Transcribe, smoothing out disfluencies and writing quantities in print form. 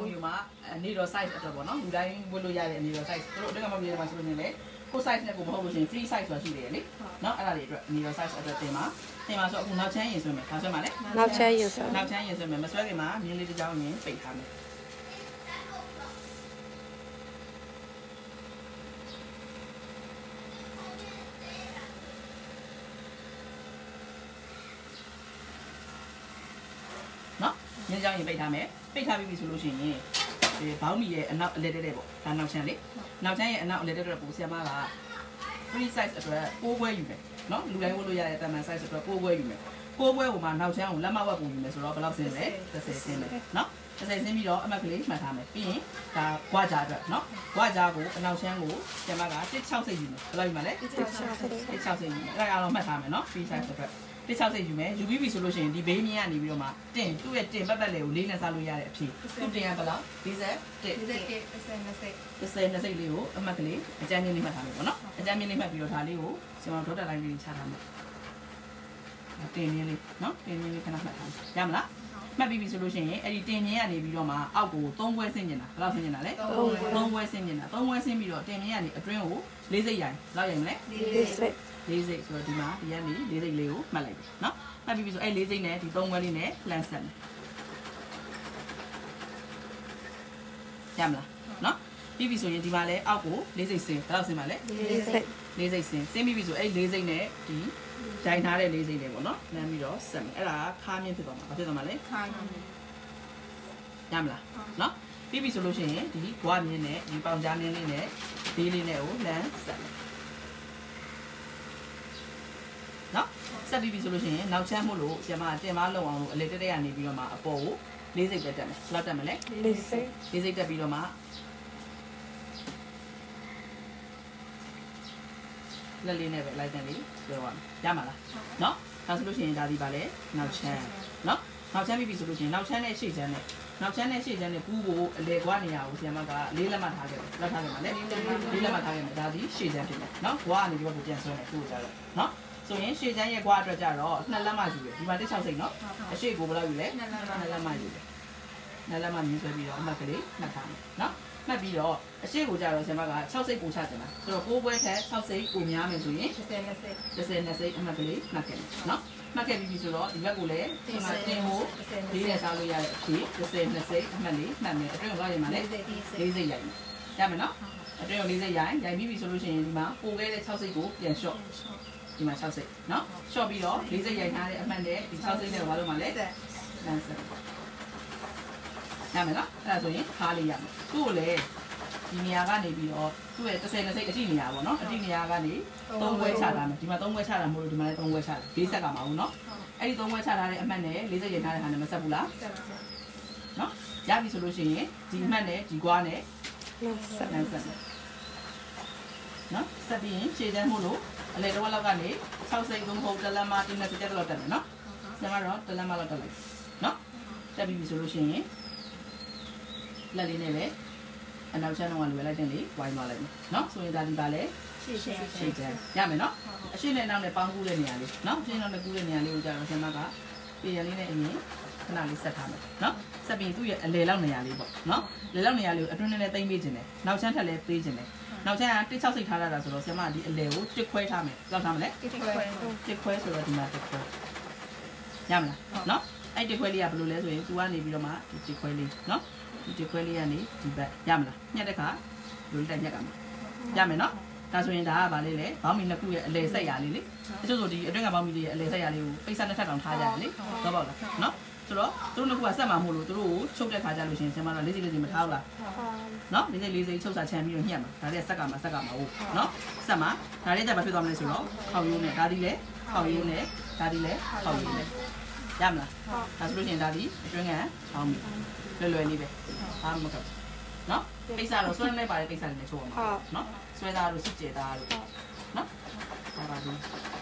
อยู่มานี่เรา size အတွက်ပေါ့နော်လူတိုင်းဝတ်လို့ရတဲ့အနေရော size တို့အတွက်ကမှပြည်မှာဆိုလို့နေလေကို size နဲ့ကိုမဟုတ်လို့ရှိရင် free size ဆိုတာရှိတယ်လေနော်အဲ့ဒါတွေအတွက်အနေရော size အတွက်တင်ပါဆိုအခုနောက်ချမ်းရင်ဆွဲမယ်ဒါဆွဲမှာလေနောက်ချမ်းရင်ဆွဲမယ်မဆွဲခင်မှာမြင်းလေးတစ်ကြောင်းရင်ပိတ်ထားမယ်နော်မြင်းကြောင်းရင်ပိတ်ထားမယ်ပိတ်ထားပြီးပြီဆိုလို့ရှိရင်ဘောင်းမီရဲ့အနောက်အလဲတဲတဲ့ပေါ့ဒါနောက်ချမ်းလေနောက်ချမ်းရဲ့အနောက်အလဲတဲတဲ့ပူဆရာမက free size အတွက်6ခွဲယူမယ်နော်လူတိုင်းဝတ်လို့ရတဲ့တမန် size အတွက်6ခွဲယူမယ်6ခွဲဟိုမှာနောက်ချမ်းကိုလက်မဝက်ပူယူမယ်ဆိုတော့ဘယ်လောက်ဆင်းလဲ30ဆင်းမယ်နော်30ဆင်းပြီးတော့အမှတ်ကလေးမှတ်ထားမယ်ပြီးရင်ဒါကွာကြားအတွက်နော်ကွာကြားကိုအနောက်ချမ်းကိုဆရာမက160ယူမယ်ဘယ်လောက်ယူမှာလဲ160ယူမယ်အဲ့ဒါကတော့မှတ်ထားမယ်နော် free size အတွက်160ယူမယ်ယူပြီးပြီဆိုလို့ရှိရင်ဒီဘေးမြင်းကနေပြီးတော့မှတင်သူ့ရဲ့တင်ပတ်လေကိုလေးနဲ့စားလို့ရတဲ့အဖြစ်သူ့တင်ရဘယ်လောက်40လေးကိုအမှတ်ကလေးအကြမ်းမြင့်လေးမှတ်ထားမယ်ပေါ့နော်အကြမ်းမြင့်လေးမှတ်ပြီးတော့ဒါလေးကိုကျွန်တော်ဒေါက်တာလိုင်းလေးချထားမယ်တင်မြင့်လေးနော်တင်မြင့်လေးခဏမှတ်ထားရမလားမှတ်ပြီးပြီဆိုလို့ရှိရင်အဲ့ဒီတင်မြင့်ကနေပြီးတော့မှအောက်ကို3ခွဲဆင်းကျင်တာဘယ်လောက်ဆင်းကျင်တာလဲ3ခွဲဆင်းကျင်တာ3ခွဲဆင်းပြီးတော့တင်မြင့်ကနေအတွင်းကို4စိတ်ရိုင်ဘယ်လောက်ရိုင်မလဲ4စိတ်ဆိုတော့ဒီမှာဒီကနေ4စိတ်လေးကိုမှတ်လိုက်ပြီနော်မှတ်ပြီးပြီဆိုအဲ့4စိတ်နဲ့ဒီ3ခွဲလေးနဲ့လှမ်းဆက်မယ်ရမလားနော်ပြီးပြီဆိုရင်ဒီမှာလဲအောက်ကို4စိတ်ဆင်းဘယ်လောက်ဆင်းပါလဲ4စိတ်ဆင်းပြီးပြီဆိုအဲ့4စိတ်နဲ့ဒီဒိုင်ထားတဲ့4စိတ်လေးပေါ့နော်လမ်းပြီးတော့ဆက်မယ်အဲ့ဒါခါမြင့်ဖြစ်သွားမှာဘာဖြစ်သွားမှာလဲခါမြင့်ရမလားနော်ပြီးပြီဆိုလို့ရှိရင်ဒီဘွားမြင့်နဲ့ဒီပေါင်ကြားမြင့်လေးနဲ့ဒီလေးနဲ့ကိုလမ်းဆက်မယ်နော်ဆက်ပြီးပြီဆိုလို့ရှိရင်နောက်ချမ်းမို့လို့ဆရာမတင်မလုံအောင်လို့အလေတက်တက်ရနေပြီးတော့မှအပေါ်ကို4စိတ်ပဲတက်မယ်ဘယ်လောက်တက်မလဲ4စိတ်တက်ပြီးတော့မှလက်လေးနဲ့ပဲလိုက်တယ်လေပြောရမယ်ရမှာလားနော်ဒါဆိုလို့ရှိရင်ဒါဒီပါလေနောက်ချမ်းနော်နောက်ချမ်းပြီဆိုလို့ရှိရင်နောက်ချမ်းနဲ့ရှေ့ချမ်းနဲ့ကူးကိုအလေကွာနေရအောင်ဆရာမကလေးလက်မထားခဲ့တယ်လက်ထားခဲ့မှာလေလေးလက်မထားခဲ့မှာဒါဒီရှေ့ချမ်းဖြစ်တယ်နော်ကွာကနေပြီးတော့ပြန်ဆွဲတယ်ကူးကြတော့နော်ဆိုရင်ရှေ့ချမ်းရဲ့ကွာအတွက်ကြတော့2လက်မယူတယ်ဒီမှာ160နော်အရှေ့ကိုဘယ်လောက်ယူလဲ2လက်မယူတယ်2လက်မမြင်ဆွဲပြီးတော့အမှတ်ကလေးမှတ်ထားမယ်နော်မှတ်ပြီးတော့အရှိကိုကြတော့ဆရာမက6စိတ်ပို့ချတင်တာဆိုတော့6ပွဲထက်6စိတ်ပို့များမယ်ဆိုရင်30စိတ်အမှတ်ကလေးမှတ်ခဲ့တယ်နော်မှတ်ခဲ့ပြီးပြီဆိုတော့ဒီဘက်ကိုလည်းဒီမှာတင်ကိုလေးနဲ့စားလို့ရတဲ့အဖြစ်30စိတ်အမှတ်လေးမှတ်မယ်အတွင်းကိုသွားရင်မှလည်း4စိတ်ရိုက်မယ်ရမယ်နော်အတွင်းကို4စိတ်ရိုက်ပြီးပြီဆိုလို့ရှိရင်ဒီမှာပို့ခဲ့တဲ့6စိတ်ကိုပြန်လျှော့ဒီမှာ6စိတ်နော်လျှော့ပြီးတော့4စိတ်ရိုက်ထားတဲ့အမှတ်နဲ့ဒီ6စိတ်နဲ့ဘာလို့မှလဲလမ်းဆက်ရမယ်နော်အဲ့ဒါဆိုရင်ခါလေးရမယ်သူ့ကိုလည်းဒီနေရာကနေပြီးတော့သူ့ရဲ့30စိတ်အတိနေရာပေါ့နော်အတိနေရာကနေ3ခွဲချထားမယ်ဒီမှာ3ခွဲချတာမဟုတ်လို့ဒီမှာလည်း3ခွဲချတယ်၄ဆက်ကမှာဘူးနော်အဲ့ဒီ3ခွဲချထားတဲ့အမှတ်နဲ့40ရင်ထားတဲ့ဟာနဲ့မဆက်ဘူးလားနော်ရပြီဆိုလို့ရှိရင်ဒီအမှတ်နဲ့ဒီကွာနဲ့ဆက်မယ်နော်ဆက်ပြီးရင်ခြေချမ်းမို့လို့အလေတော့လောက်ကနေ6စိတ်သုံးဟုတ်တလက်မတင်းနဲ့စကြက်တော့တက်မယ်နော်ကျွန်တော်တော့တလက်မလောက်တက်လိုက်နော်တက်ပြီဆိုလို့ရှိရင်လက်လေးနဲ့ပဲအနောက်ချမ်းတော့လွယ်လိုက်တဲ့လေဝိုင်းသွားလိုက်မယ်နော်ဆိုရင်ဒါဒီပါလေရှေ့ချမ်းရမယ်နော်အရှေ့နဲ့နောက်နဲ့ပေါင်းကူးတဲ့နေရာလေးနော်အရှေ့နောက်နဲ့ကူးတဲ့နေရာလေးကိုကြာတော့ဆင်မကပြည်ရလေးနဲ့အရင်ခဏလေးဆက်ထားမယ်နော်ဆက်ပြီးသူ့ရဲ့အလေလောက်နေရာလေးပေါ့နော်လေလောက်နေရာလေးကိုအတွင်းနဲ့သိမ့်ပေးခြင်းတယ်နောက်ချမ်းထက်လည်းပေးခြင်းတယ်နောက်ချမ်းက160စိတ်ထားရတာဆိုတော့ဆင်မဒီအလေကိုတစ်ခွဲထားမယ်လောက်ထားမလဲတစ်ခွဲဆိုတော့ဒီမှာတစ်ခွဲရမလားနော်အဲ့တစ်ခွဲလေးကဘယ်လိုလဲဆိုရင်သူကနေပြီးတော့မှဒီတစ်ခွဲလေးနော်ဒီခွဲလေးကနေဒီဘက်ရမလားညက်တဲ့ခါလူတက်ညက်ကမှာရမယ်နော်ဒါဆိုရင်ဒါကဗာလေးလေဘောင်းမီနှစ်ခုရဲ့အလေဆက်ရလေးလေတချို့ဆိုဒီအတွင်းကဘောင်းမီလေးရဲ့အလေဆက်ရလေးကိုပိတ်ဆက်နှစ်ထပ်တောင်ထားကြတယ်လေတော့ပေါ့လားနော်ဆိုတော့သူတို့နှစ်ခုကဆက်မှာမဟုတ်လို့သူတို့ကိုချုပ်တဲ့ခါကြလို့ရှင်ဆင်မတော့လေးစိမထားဘူးလားနော်လေးစိချုပ်စာချမ်းပြီးတော့ညှက်မှာဒါလေးကဆက်ကမှာဟုတ်နော်ဆက်မှာဒါလေးတက်မှာဖြစ်သွားမလဲဆိုတော့ခေါက်ရိုးနဲ့ဒါဒီလေခေါက်ရိုးနဲ့ဒါဒီလေခေါက်ရိုးနဲ့ရမလားဒါဆိုလို့ရှင်ဒါဒီအတွင်းကဘောင်းမီလွယ်လေးပဲဘာမှမဟုတ်နော်ကိစ္စတော့ဆွဲနေပါတဲ့ကိစ္စတွေနဲ့ချိုးအောင်နော်ဆွဲသားတို့စစ်ကျေသားတို့နော်ဒါပါဘူး